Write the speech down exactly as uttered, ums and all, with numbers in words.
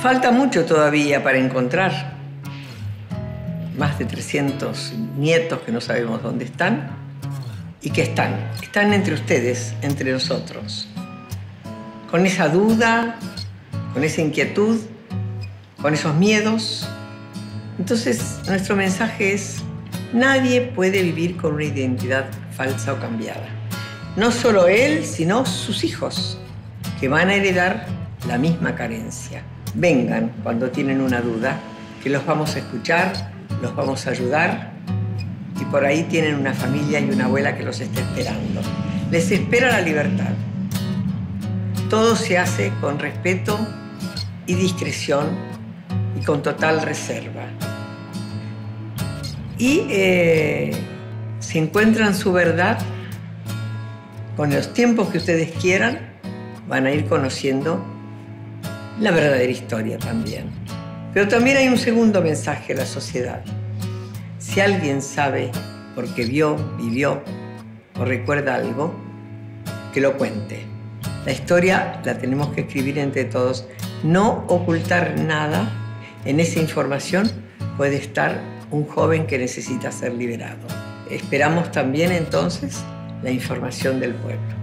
Falta mucho todavía para encontrar. Más de trescientos nietos que no sabemos dónde están y que están. Están entre ustedes, entre nosotros. Con esa duda, con esa inquietud, con esos miedos. Entonces, nuestro mensaje es: nadie puede vivir con una identidad falsa o cambiada. No solo él, sino sus hijos, que van a heredar la misma carencia. Vengan cuando tienen una duda, que los vamos a escuchar, los vamos a ayudar, y por ahí tienen una familia y una abuela que los está esperando. Les espera la libertad. Todo se hace con respeto y discreción y con total reserva. Y eh, si encuentran su verdad, con los tiempos que ustedes quieran, van a ir conociendo la verdadera historia también. Pero también hay un segundo mensaje a la sociedad. Si alguien sabe porque vio, vivió o recuerda algo, que lo cuente. La historia la tenemos que escribir entre todos. No ocultar nada. En esa información puede estar un joven que necesita ser liberado. Esperamos también entonces la información del pueblo.